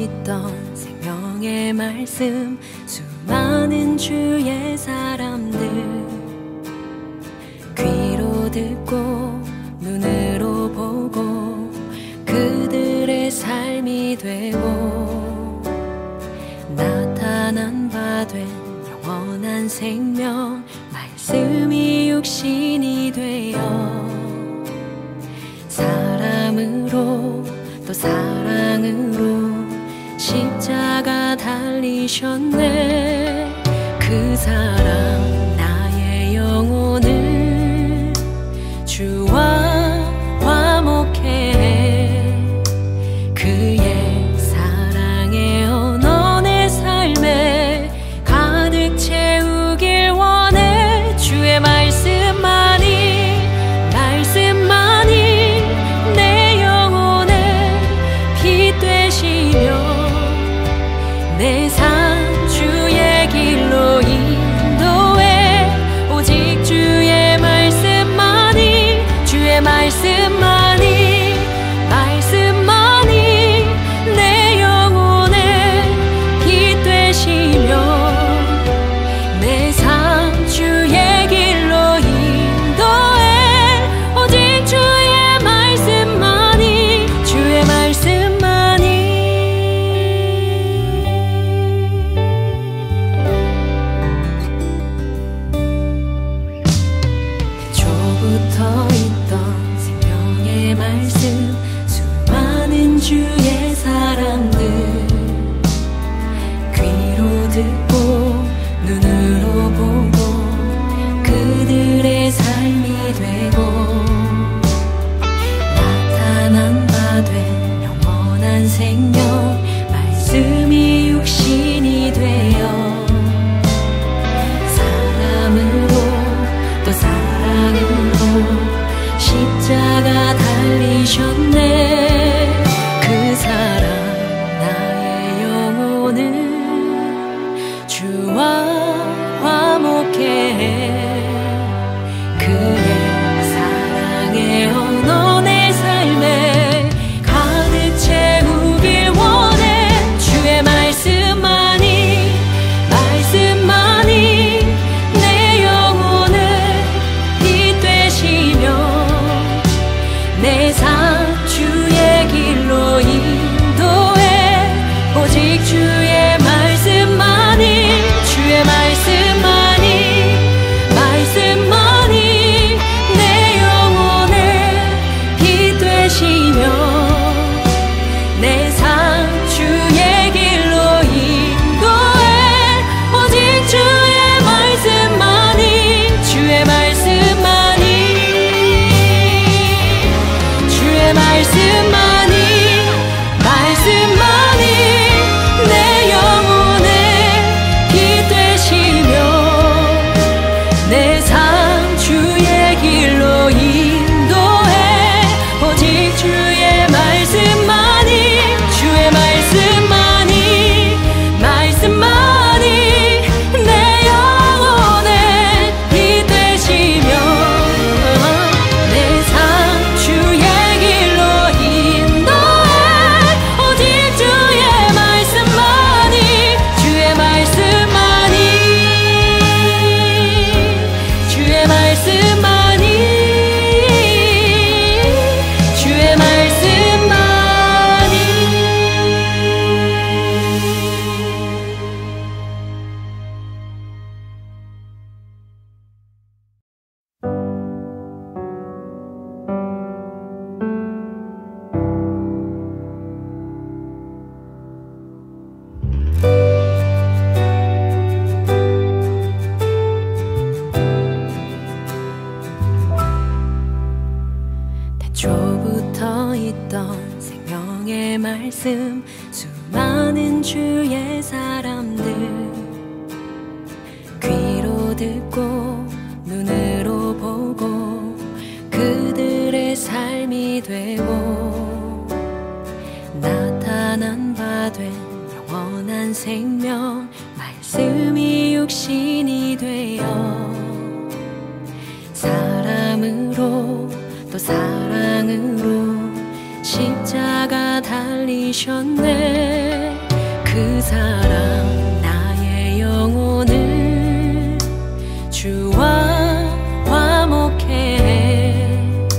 있던 생명의 말씀, 수많은 주의 사람들 귀로 듣고 눈으로 보고 그들의 삶이 되고 나타난 바 된 영원한 생명, 말씀이 육신이 되어 사람으로 또 사랑으로 십자가 달리셨네. 그 사랑 나의 영혼을 주와 화목해. 그의 사랑의 언어 내 삶에 가득 채우길 원해. 주의 말씀만이 내 영혼의 빛 되시며 내 삶 주의 길로 인도해. 오직 주의 말씀만이 내 영혼의 빛 되시며 내 삶 주의 길로 인도해. 오직 주의 말씀만이 태초부터 있던 생명의 말씀, 수많은 주의 사람들 귀로 듣고 눈으로 보고 그들의 삶이 되고 나타난 바 된 영원한 생명, 말씀이 육신이 되어 사람으로 또 사랑으로 십자가 달리셨네. 그 사랑 나의 영혼을 주와 화목해. 그의 사랑의 언어 내 삶에 가득 채우길 원해. 주의 말씀만이 내 영혼의 빛 되시며 내 삶 주의 길로 인도해. 오직 주의 말씀만이 내 영혼의 빛 되시며 내 삶 주의 길로 인도해. 오직 주의 말씀만이 내 영혼의 빛 되시며 내 삶 주의 길로 인도해. 오직 주의 말씀만이 내 영혼의 빛 되시며 내 삶 주의 길로 인도해. 오직 주의 말씀만이 태초부터 있던 생명의 말씀, 수많은 주의 사람들 귀로 듣고 눈으로 보고 그들의 삶이 되고 나타난 바 된 영원한 생명, 말씀이 육신이 되어 사람으로 또 사랑으로 십자가 달리셨네. 그 사랑 나의 영혼을 주와 화목해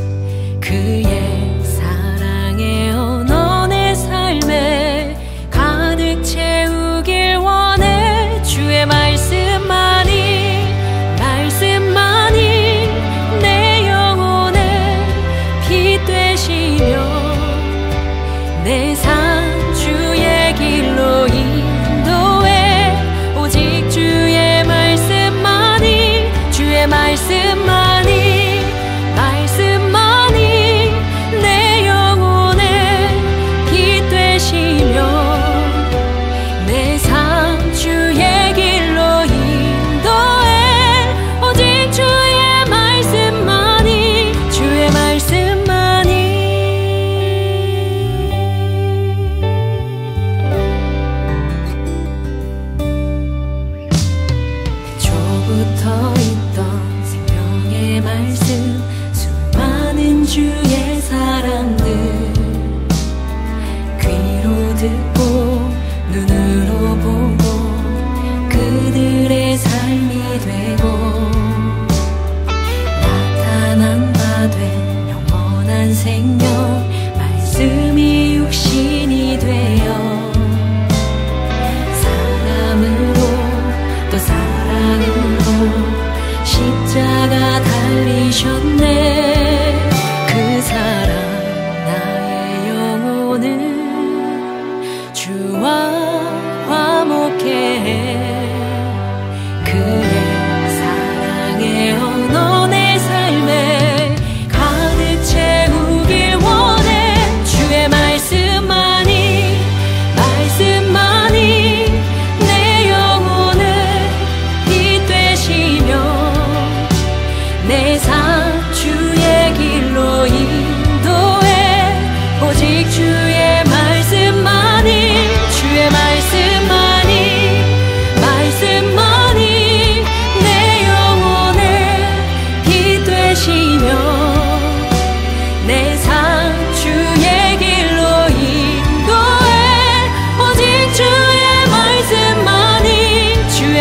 그의 사랑의 언어 내 삶에 가득 채우길 원해 주의 말씀만이 내 영혼의 빛 되시며 내 삶 주의 길로 인도해 오직 주의 말씀만이 내 영혼의 빛 되시며 내 삶 주의 길로 인도해 오직 주의 말씀만이 애초부터 있던 생명의 말씀 수많은 주의 사람들 귀로 듣고 눈으로 보고 그들의 삶이 되고 나타난 바 된 영원한 생명 말씀이 육신이 되어 사람으로 또 사랑으로 십자가 달리셨네 그 사랑 나의 영혼을 주와 화목해 그의 사랑의 언어 내 삶에 가득 채우길 원해 주의 말씀만이 내 영혼을 빛 되시며 내 삶 주의 길로 인도해 오직 주의 말씀만이 내 영혼의 빛 되시며 내 삶 주의 길로 인도해 오직 주의 말씀만이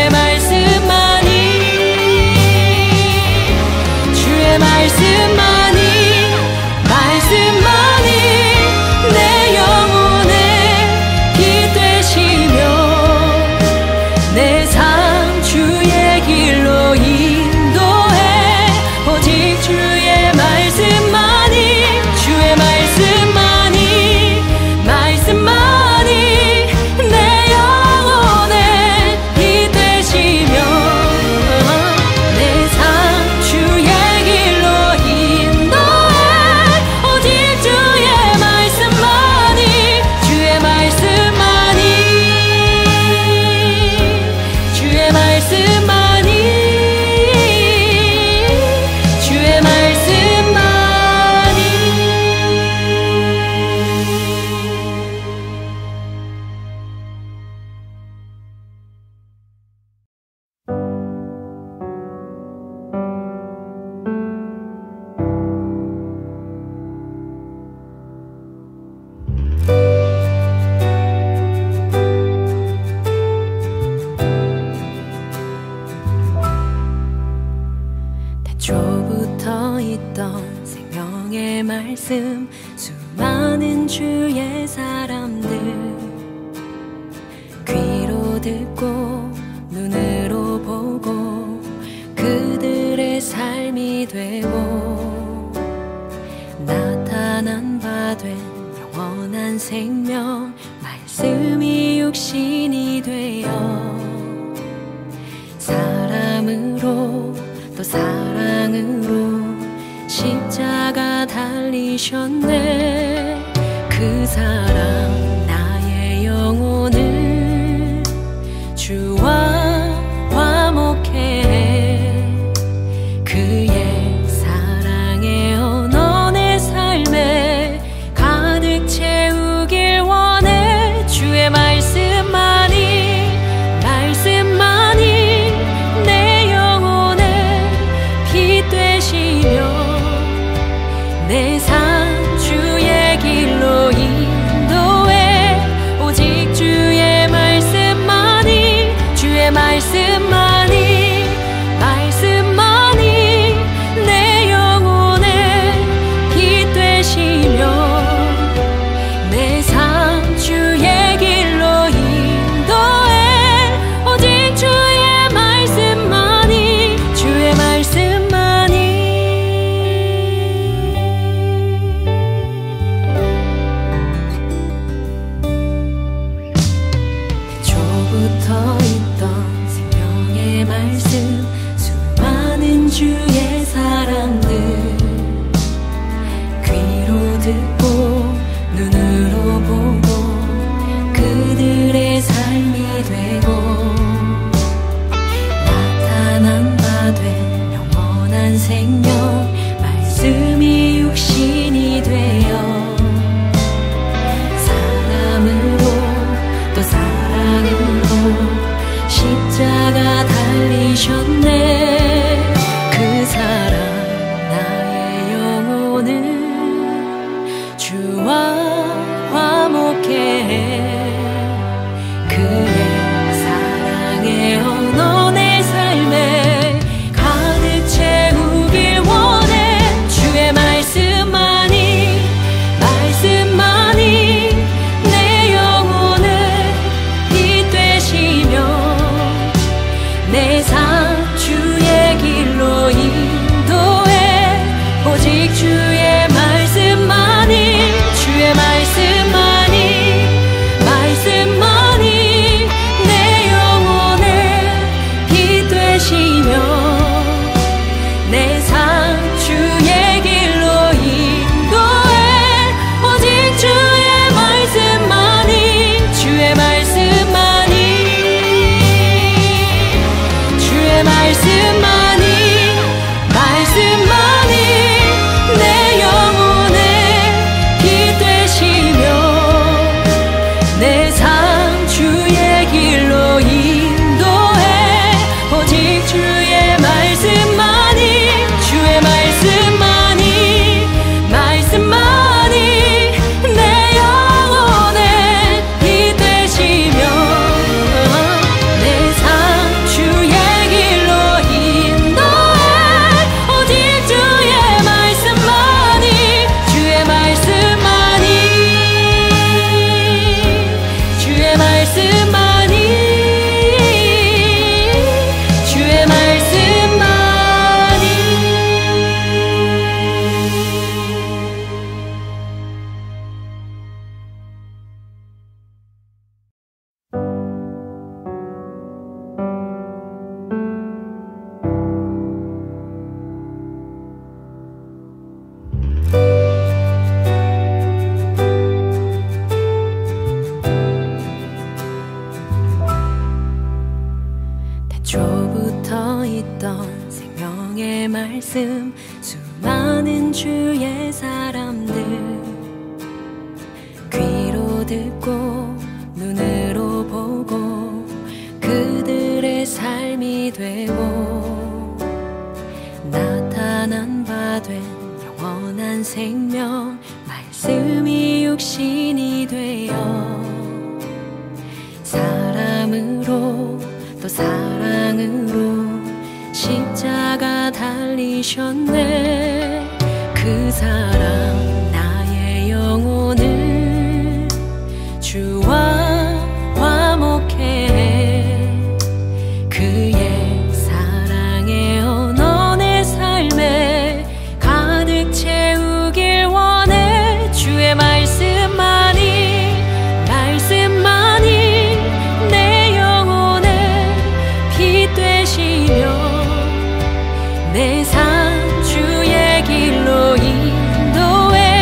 내 영혼의 빛 되시며 내 삶 주의 길로 인도해 오직 주의 말씀만이 내 영혼의 빛 되시며 내 삶 주의 길로 인도해 오직 주의 말씀만이 주의 말씀만이 애초부터 있던 생명의 말씀 수많은 주의 사람들 귀로 듣고 눈으로 보고 그들의 삶이 되고 나타난 바 된 영원한 생명 말씀이 육신이 되어 사람으로 또 사랑으로 십자가 달리셨네 그 사랑 나의 영혼을 주와 화목해 그의 사랑의 언어 내 삶에 가득 채우길 원해 주의 말씀만이 내 영혼의 빛 되시며 내 삶 주의 길로 인도해 오직 주의 말 듣고 눈으로 보고 그들의 삶이 되고 나타난 바 된 영원한 생명 말씀이 육신이 되어 사람으로 또 사랑으로 십자가 달리셨네. 그 사랑 나의 영혼을 주와 화목해 그의 사랑의 언어 내 삶에 가득 채우길 원해. 주의 말씀만이 내 영혼을 빛 되시며 내 삶 주의 길로 인도해. 오직 주의 말씀만이 내 영혼을 빛 되시며 내 삶 주의 길로 인도해. 오직 주의 말씀만이 내 영혼을 빛 되시며 내 삶 주의 길로 인도해. 오직 주의 말씀만이 내 영혼을 빛 되시며 내 삶 주의 길로 인도해. 오직 주의 말씀만이 주의 말씀만이 태초부터 있던 생명의 말씀 수많은 주의 사람들 귀로 듣고 눈으로 보고 그들의 삶이 되고 나타난 바 된 영원한 생명 말씀이 육신이 되어 사람으로 또 사랑으로 십자가 달리셨네. 그 사랑 나의 영혼을 주와 화목해 그의 사랑의 언어 내 삶에 가득 채우길 원해. 주의 말씀만이 내 영혼을 빛 되시며 내 삶 주의 길로 인도해.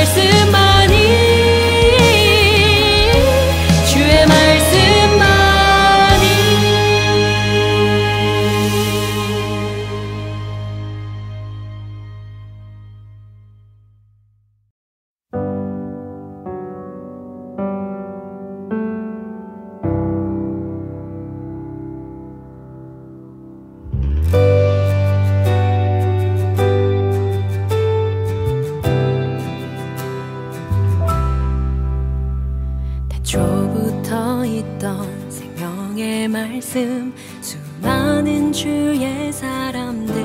태초부터 있던 생명의 말씀, 수많은 주의 사람들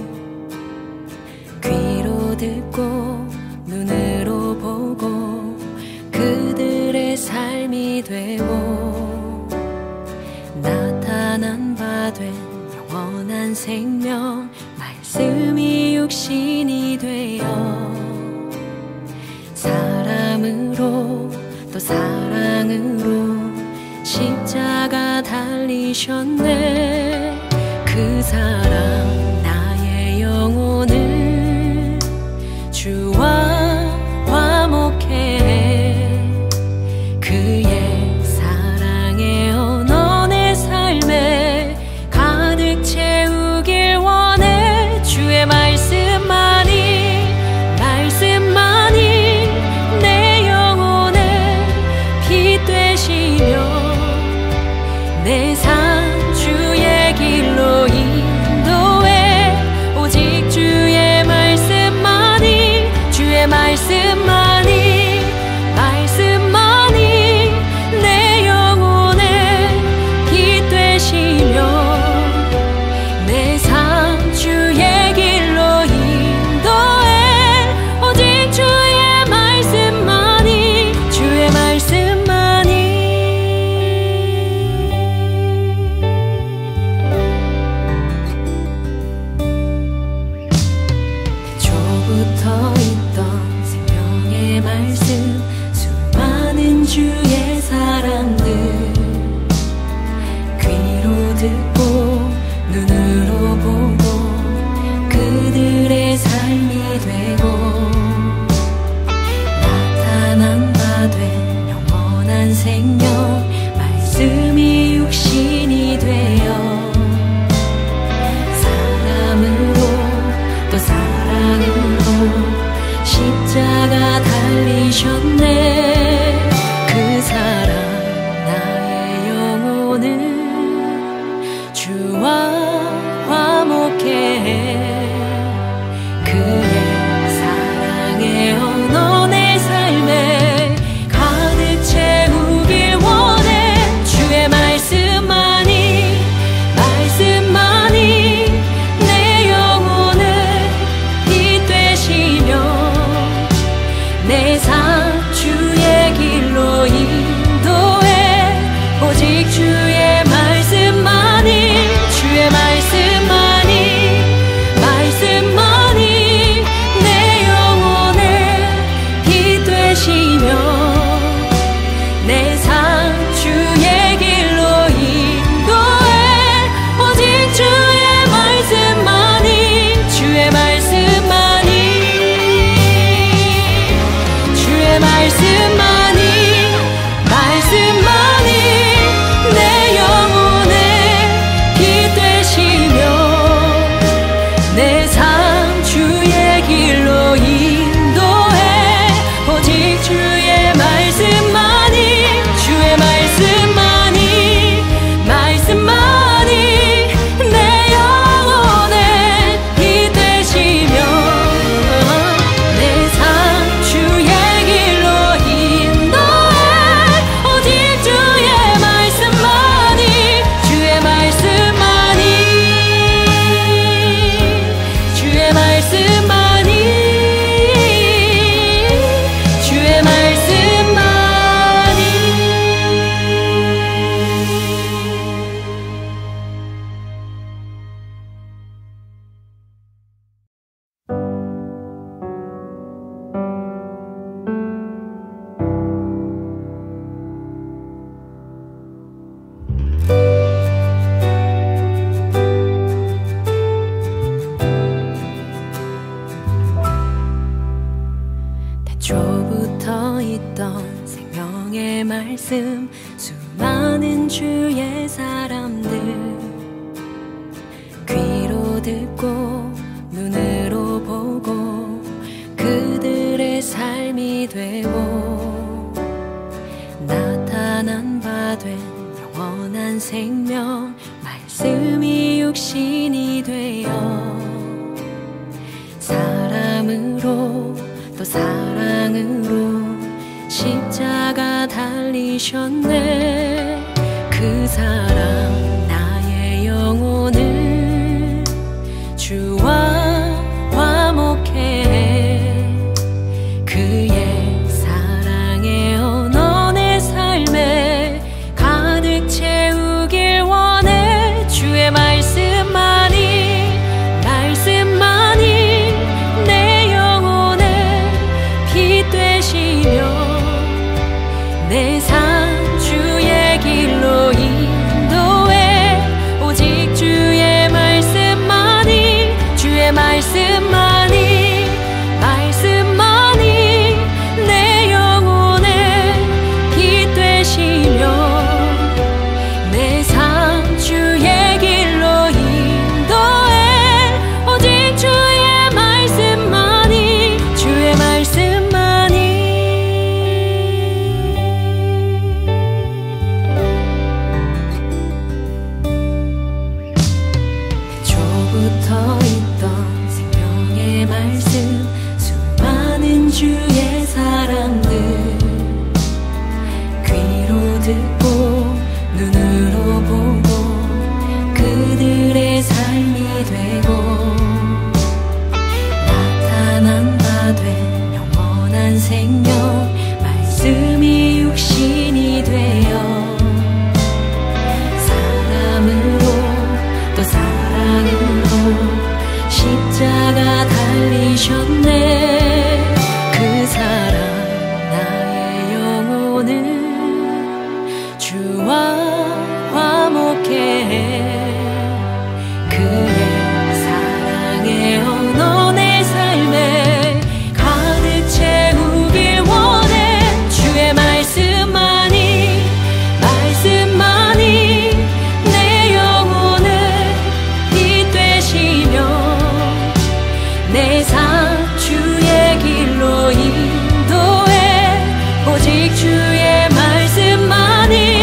귀로 듣고 눈으로 보고 그들의 삶이 되고 나타난 바 된 영원한 생명, 말씀이 육신이 되어 사람으로 또 사랑으로 십자가 달리셨네. 그 사랑 나의 영혼을 주와 화목해. 그의 사랑의 언어 내 삶에 가득 채우길 원해. 주의 말씀만이 내 영혼의 빛 되시며 내 삶 주의 길로 인도해. 오직 주의 말씀만이 주의 태초부터 있던 생명의 말씀, 수많은 주의 사람들 귀로 듣고 눈으로 보고 그들의 삶이 되고 나타난 바 된 영원한 생명, 말씀이 육신이 되어 사람으로 또 사랑으로 십자가 달리셨네. 그 사랑 나의 영혼을 주와 화목해. 그의 사랑의 언어 내 삶에 가득 채우길 원해. 주의 말씀만이 내 영혼의 빛 되시며 내 삶 주의 길로 인도해. 오직 주의 말씀만이 내 영혼의 빛 되시며 내 삶 주의 길로 인도해. 오직 주의 말씀만이 태초부터 있던 생명의 말씀, 수많은 주의 사람들 귀로 듣고 눈으로 보고 그들의 삶이 되고 나타난 바 된 영원한 생명, 말씀이 육신이 되어 사람으로 또 사랑으로 십자가 달리셨네. 그 사랑 나의 영혼을 주와 화목해. 그의 사랑의 언어 내 삶에 가득 채우길 원해. 주의 말씀만이 내 영혼의 빛 되시며 내 삶 주의 길로 인도해. 오직 주의 말씀만이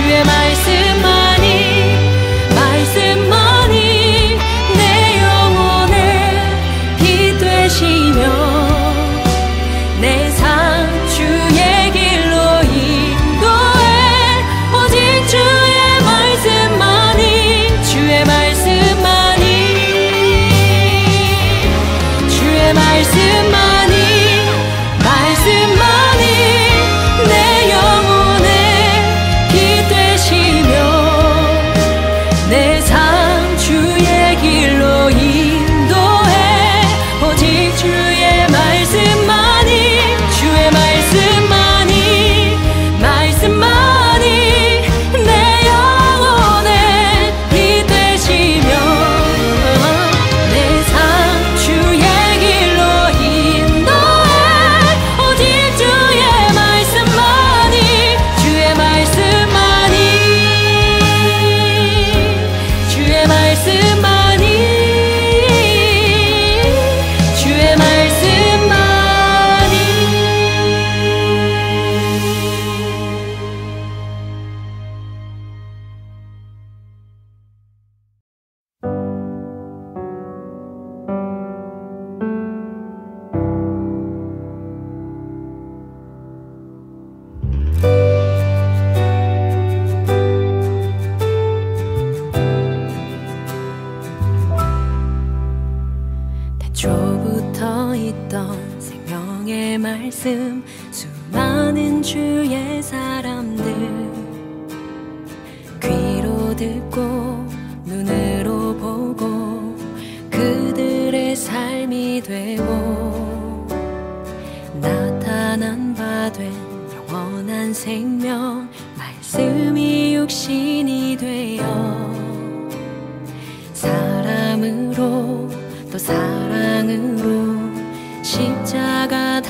내 영혼의 빛 되시며 내 삶 주의 길로 인도해. 오직 주의 말씀만이 내 영혼의 빛 되시며 내 삶 주의 길로 인도해. 오직 주의 말씀만이 내 영혼의 빛 되시며 내 삶 주의 길로 인도해. 오직 주의 말씀만이 주의 말씀만이 태초부터 있던 생명의 말씀, 수많은 주의 사람들 귀로 듣고 눈으로 보고 그들의 삶이 되고 나타난 바 된 영원한 생명, 말씀이 육신이 되어 사람으로 또 사랑으로 십자가 십자가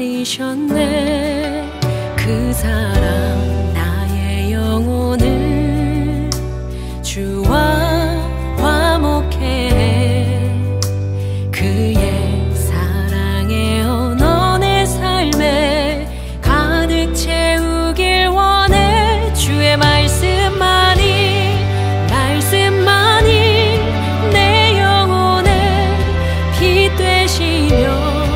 달리셨네. 그 사랑 나의 영혼을 주와 화목해. 그의 사랑의 언어 내 삶에 가득 채우길 원해. 주의 말씀만이 내 영혼의 빛 되시며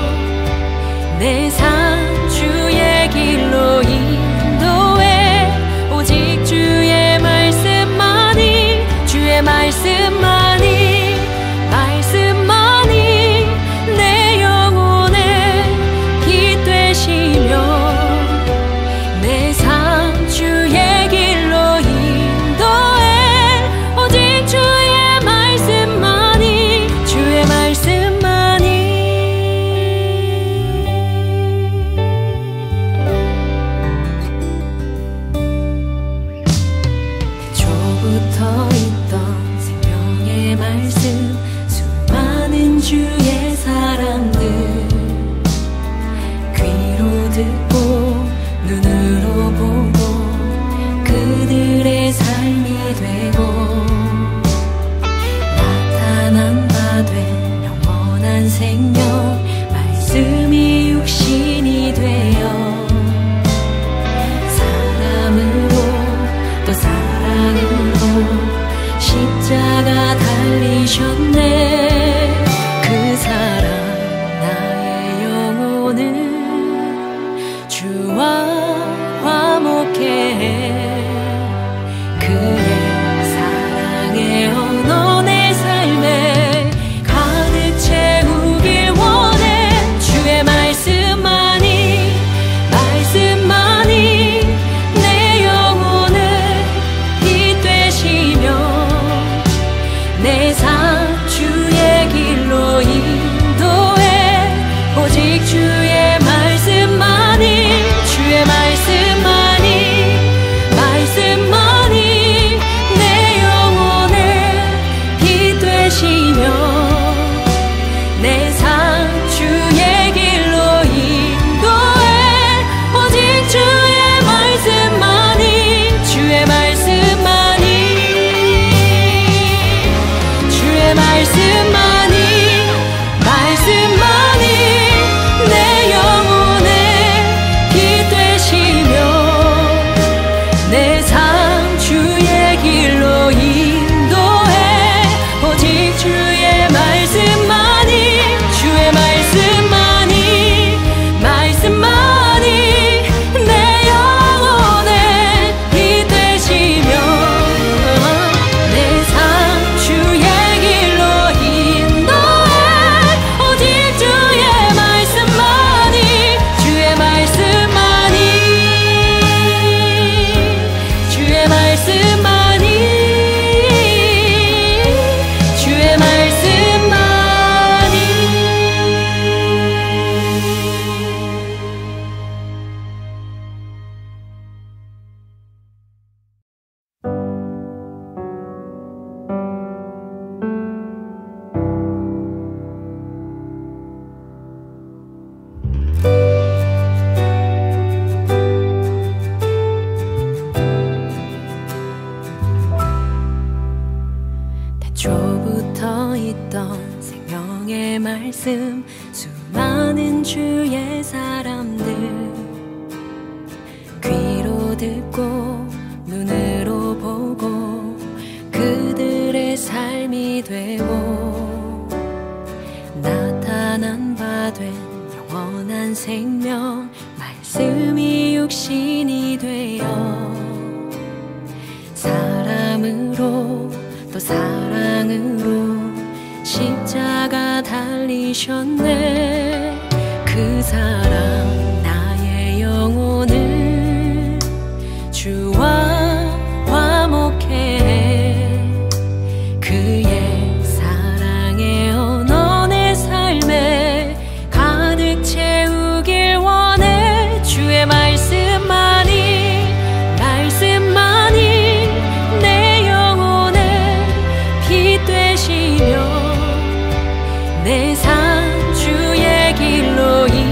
내 삶 주의 길로 인도해. 오직 주의 말씀만이 내 영혼의 빛 되시며 내 삶 주의 길로 인도해. 오직 주의 말씀만이 태초부터 있던 생명의 말씀, 수많은 주의 사람들 귀로 듣고 눈으로 보고 그들의 삶이 되고 나타난 바 된 영원한 생명, 말씀이 육신이 되어 사람으로 또 사랑으로 십자가 달리셨네. 그 사랑 나의 영혼을 주와 화목해. 그의 사랑의 언어 내 삶에 가득 채우길 원해. 주의 말씀만이 내 영혼의 빛 되시며 내 삶 주의 길로 인도해. 오직 주의 말씀만이 내 영혼의 빛 되시며 내 삶 주의 길로 인도해. 오직 주의 말씀만이 내 영혼의 빛 되시며 내 삶 주의 길로 인도해. 오직 주의 말씀만이 내 영혼의 빛 되시며 내 삶 주의 길로 인도해. 오직 주의 말씀만이 태초부터 있던 생명의 말씀, 수많은 주의 사람들 귀로 듣고 눈으로 보고 그들의 삶이 되고 나타난 바 된 영원한 생명, 말씀이 육신이 되어 사람으로 또 사랑으로 십자가 달리셨네. 그 사랑 나의 영혼을 주와 화목해. 그의 사랑의 언어 내 삶에 가득 채우길 원해. 주의 말씀만이 내 영혼의 빛 되시며 내 삶 주의 길로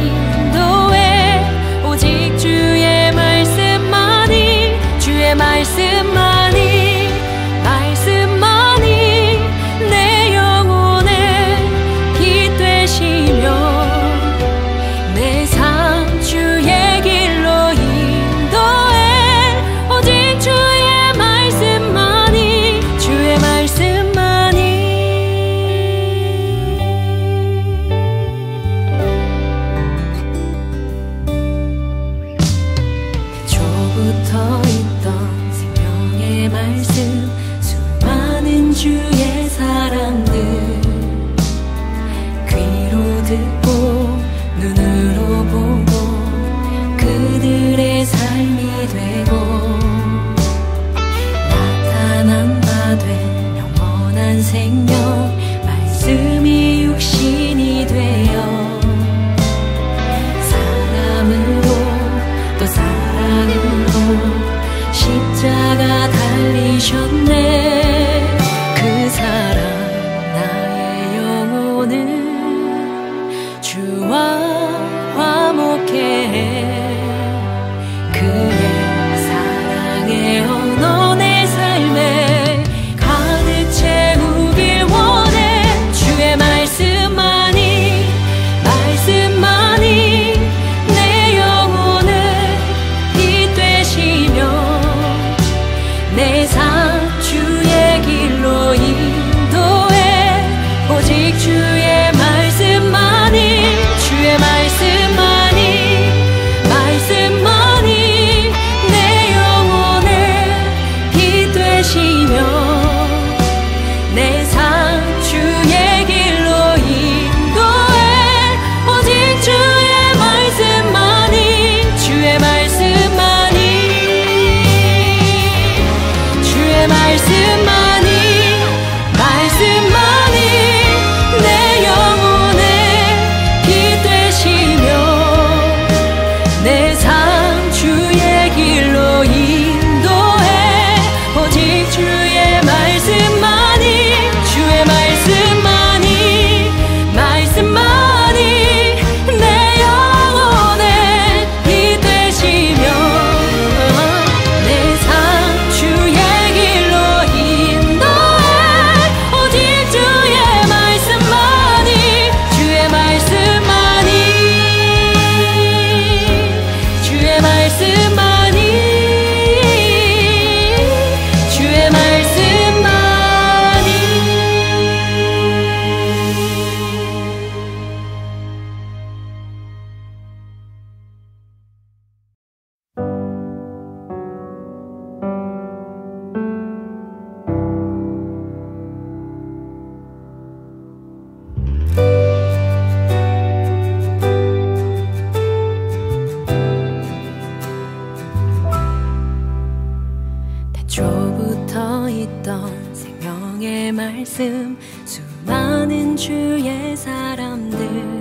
말씀 수많은 주의 사람들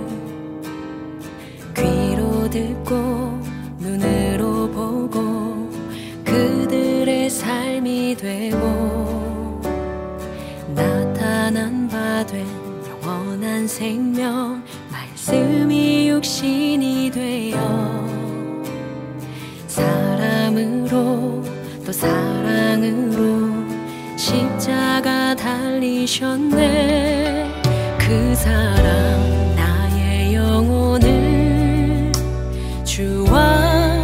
귀로 듣고 눈으로 보고 그들의 삶이 되고 나타난 바 된 영원한 생명 말씀이 육신이 되어 사람으로 또 사랑으로 십자가 달리셨네. 그 사랑 나의 영혼을 주와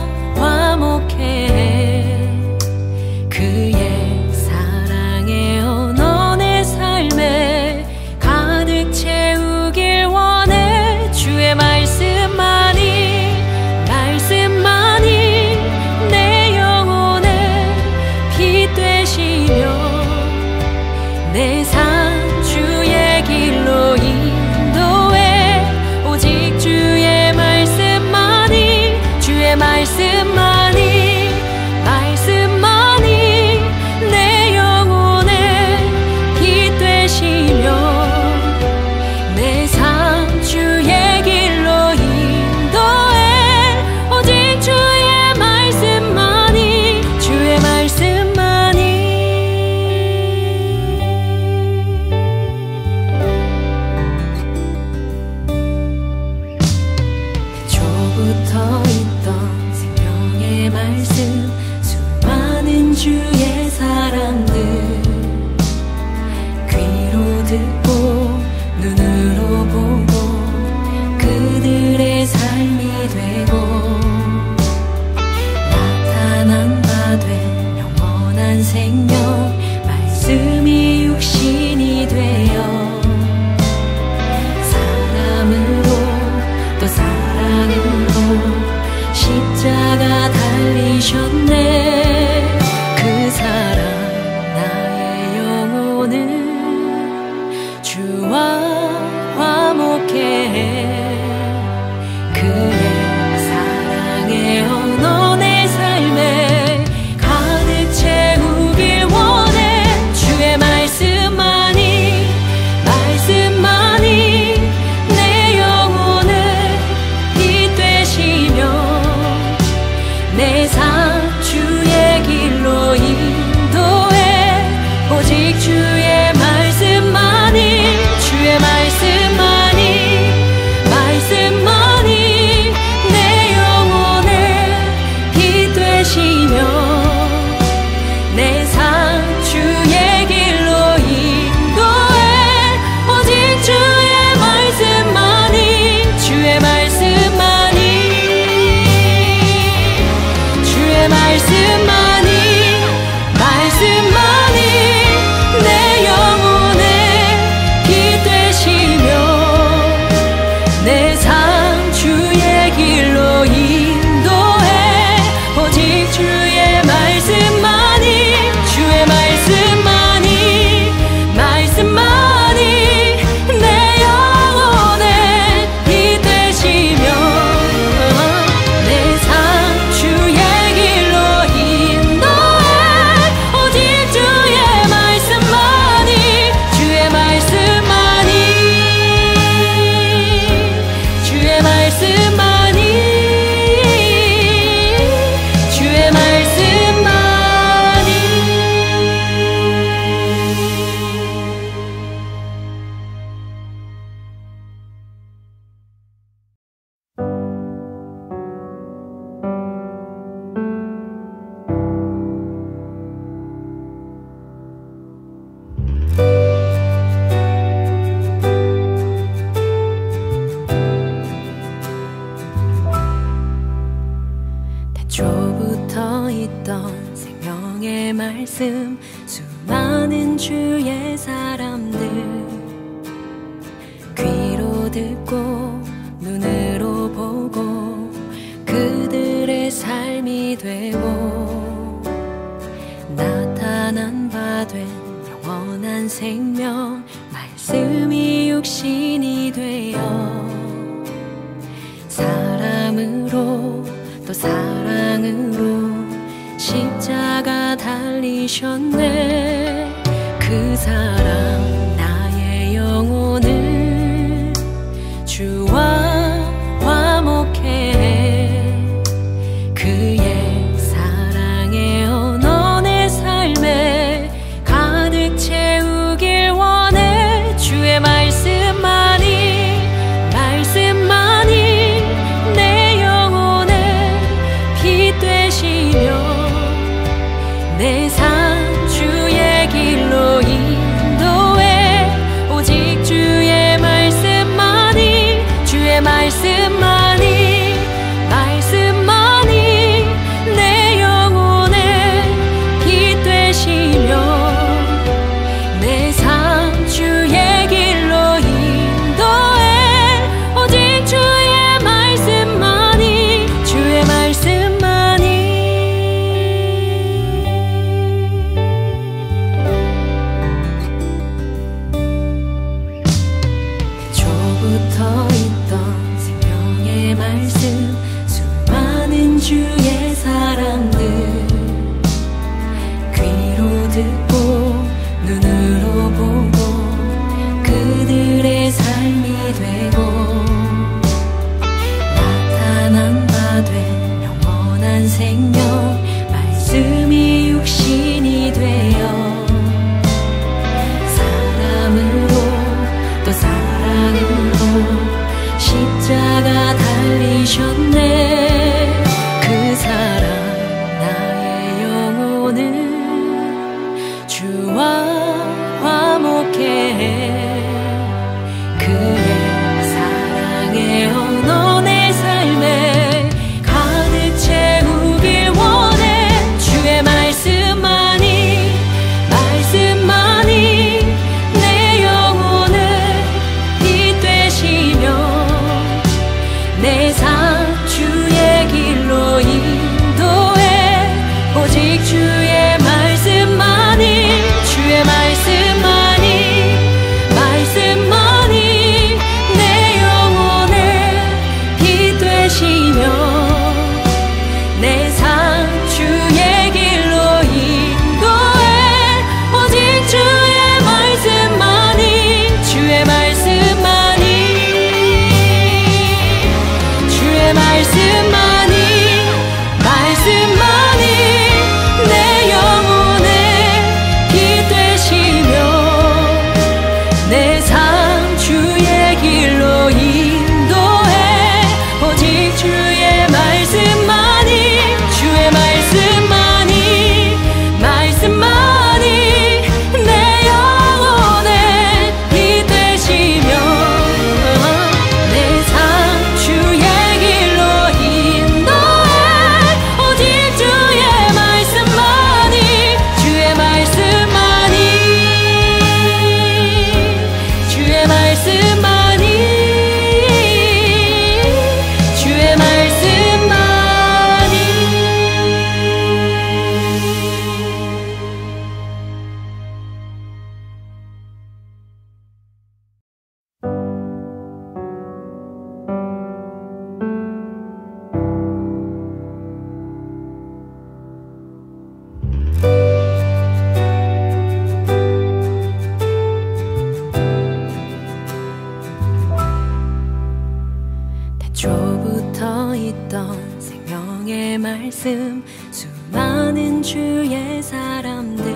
화목해 그의 사랑의 언어 내 삶에 가득 채우길 원해. 주의 말씀만이 내 영혼의 빛 되시며 내 삶 주의 길로 인도해. 오직 주의 말씀만이 내 영혼의 빛 되시며 내 삶 주의 길로 인도해. 오직 주의 말씀만이 태초부터 있던 생명의 말씀 수많은 주의 사람들 귀로 듣고 눈으로 보고 그들의 삶이 되고 나타난 바 된 영원한 생명 말씀이 육신이 되어 사람으로 또 사랑으로 십자가 달리셨네. 그 사랑 나의 영혼을 주와 화목해 그의 사랑의 언어 내 삶에 가득 채우길 원해. 주의 말씀만이 내 영혼의 빛 되시며 내 삶 주의 길로 인도해. 오직 주의 말씀만이 내 영혼의 빛 되시며 내 삶 주의 길로 인도해. 오직 주의 말씀만이 내 영혼의 빛 되시며 내 삶 주의 길로 인도해. 오직 주의 말씀만이 내 영혼의 빛 되시며 내 삶 주의 길로 인도해. 오직 주의 말씀만이 태초부터 있던 생명의 말씀 수많은 주의 사람들 귀로 듣고 눈으로 보고 그들의 삶이 되고 나타난 바 된 영원한 생명 말씀이 육신이 되어 사람으로 또 사랑으로 십자가 달리셨네. 그 사랑 주의 사람들 귀로 듣고 눈으로 보고 그들의 삶이 되고 나타난 바 된 영원한 생명 말씀이 육신이 되어 사람으로 또 사랑으로 십자가 달리셨네. 그 사랑 나의 영혼을 주와 화목해 그의 사랑의 언어 내 삶에 가득 채우길 원해. 주의 말씀만이 내 영혼을 빛 되시며 내 삶 주의 길로 인도해. 오직 주의 말씀만이 내 영혼의 빛 되시며 내 삶 주의 길로 인도해. 오직 주의 말씀만이 내 영혼의 빛 되시며 내 삶 주의 길로 인도해. 오직 주의 말씀만이 내 영혼의 빛 되시며 내 삶 주의 길로 인도해. 오직 주의 말씀만이 주의 말씀만이 태초부터 있던 생명의 말씀 수많은 주의 사람들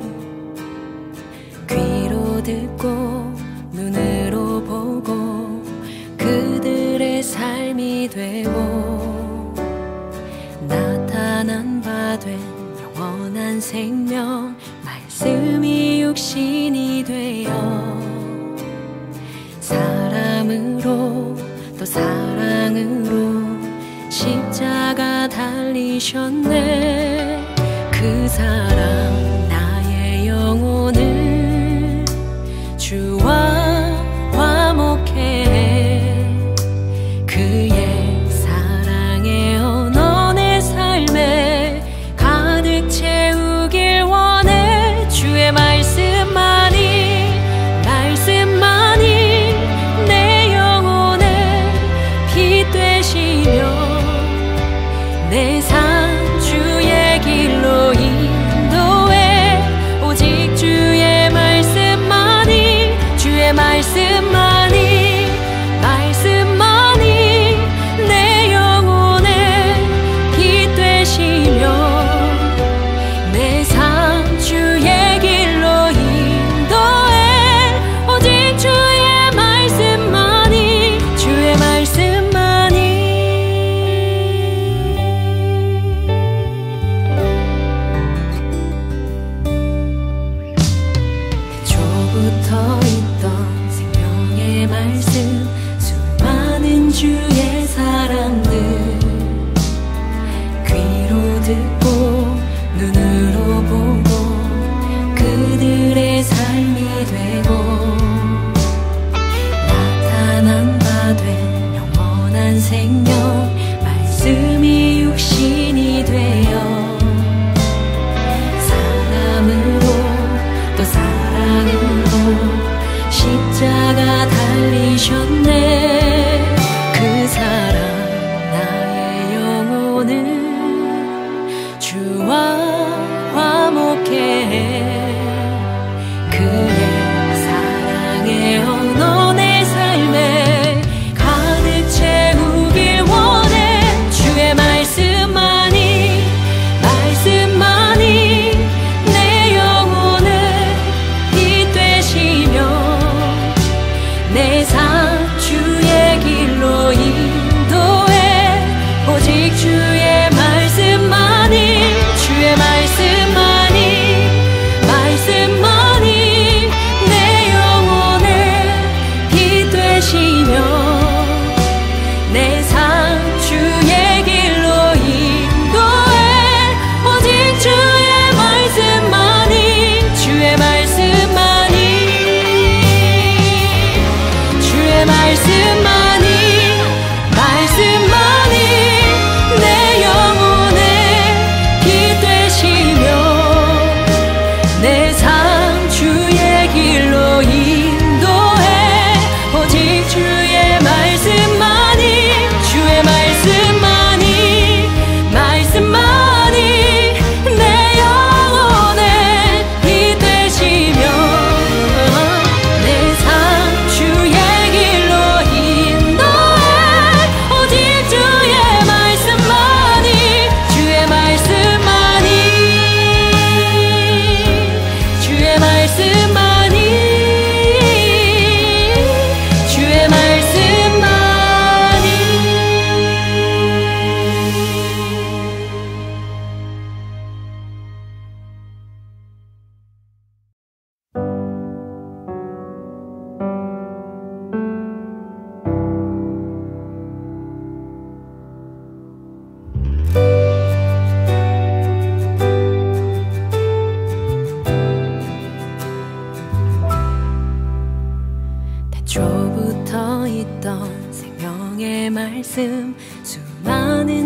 귀로 듣고 눈으로 보고 그들의 삶이 되고 나타난 바 된 영원한 생명 말씀이 육신이 되어 사람으로 또 사랑으로 십자가 달리셨네. 그 사랑 나의 영혼을 주와 화목해 그의 사랑의 언어 내 삶에 가득 채우길 원해. 주의 말씀만이 내 영혼의 빛 되시며 내 삶 주의 길로 인도해.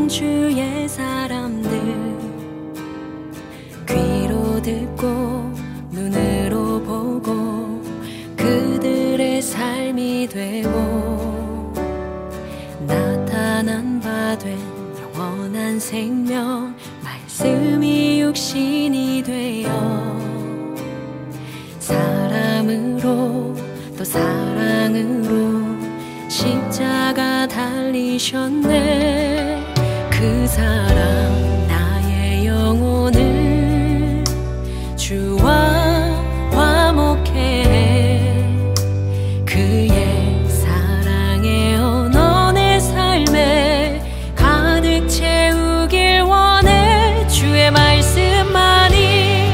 주의 사람들 귀로 듣고 눈으로 보고 그들의 삶이 되고 나타난 바 된 영원한 생명 말씀이 육신이 되어 사람으로 또 사랑으로 십자가 달리셨네. 그 사랑 나의 영혼을 주와 화목해 그의 사랑의 언어 내 삶에 가득 채우길 원해. 주의 말씀만이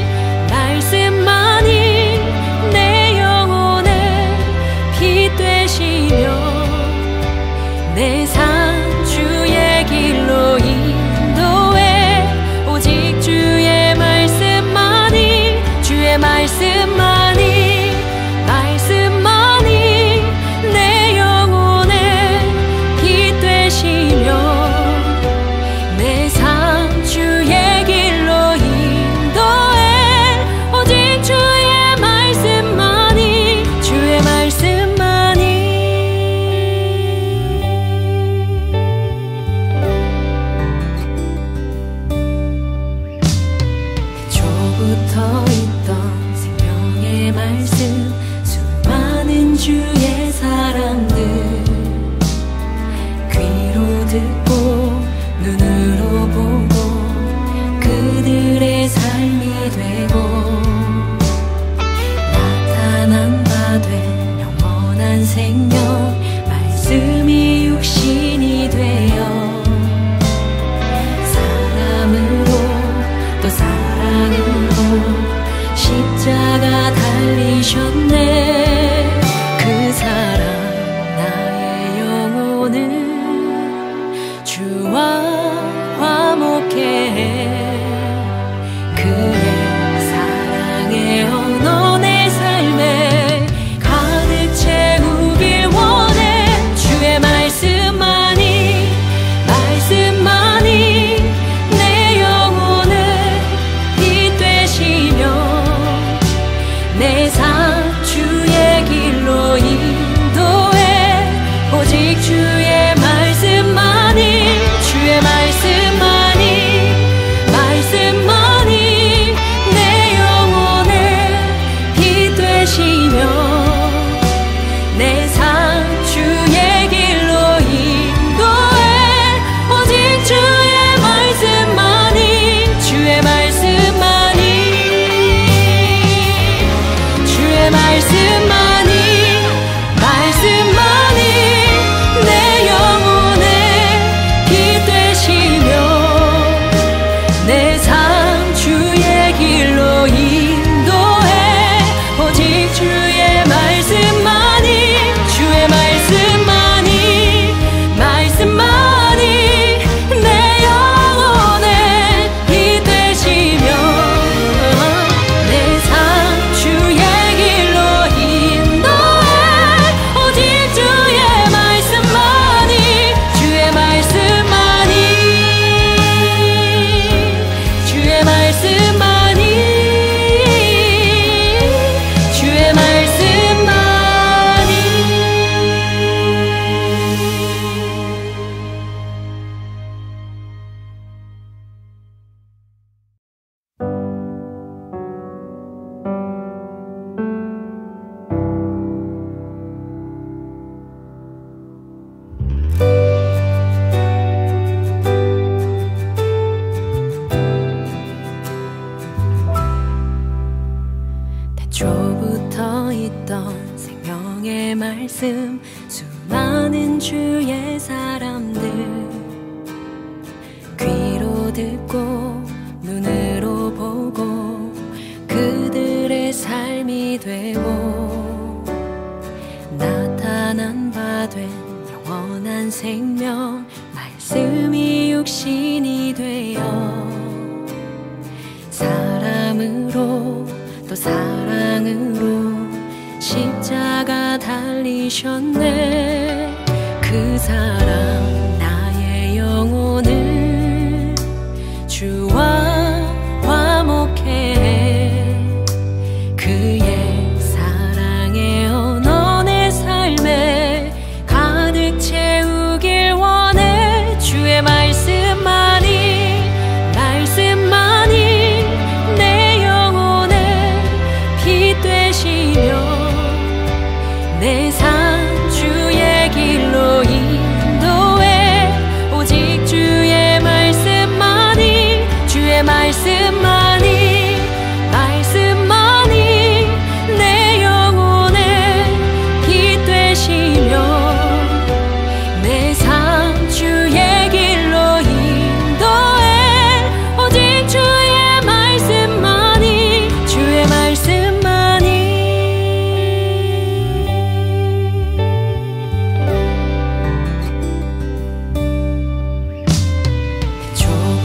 내 영혼의 빛 되시며 내 삶 주의 길로 인도해. 오직 주의 말씀만이 내 영혼의 빛 되시며 내 삶 주의 길로 인도해. 오직 주의 말씀만이 초부터 있던 생명의 말씀 수많은 주의 사람들 귀로 듣고 눈으로 보고 그들의 삶이 되고 나타난 바 된 영원한 생명 말씀이 육신이 되어 사람으로 또 사랑으로 십자가 달리셨네. 그 사랑 나의 영혼을 주와 화목해 그의 사랑의 언어 내 삶에 가득 채우길 원해. 주의 말씀만이 내 영혼을 빛 되시며 내 삶 주의 길로 인도해. 오직 주의 말씀만이 내 영혼의 빛 되시며 내 삶 주의 길로 인도해. 오직 주의 말씀만이 내 영혼의 빛 되시며 내 삶 주의 길로 인도해. 오직 주의 말씀만이 내 영혼의 빛 되시며 내 삶 주의 길로 인도해. 오직 주의 말씀만이 태초부터 있던 생명의 말씀 수많은 주의 사람들 귀로 듣고 눈으로 보고 그들의 삶이 되고 나타난 바 된 영원한 생명 말씀이 육신이 되어 사람으로 또 사랑으로 십자가 달리셨네. 그 사랑 나의 영혼을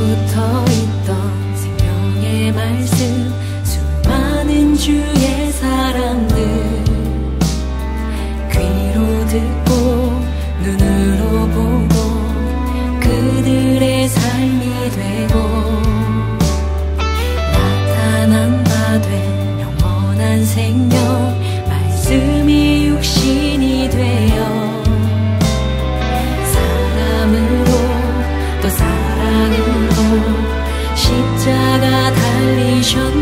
붙어있던 생명의 말씀, 수많은 주의 사람들 귀로 듣고 눈으로 보고 그들의 삶이 되고 나타난 바 된 영원한 생명, 말씀이 육신이 되어 사람으로 또 사랑으로 십자가 달리셨네.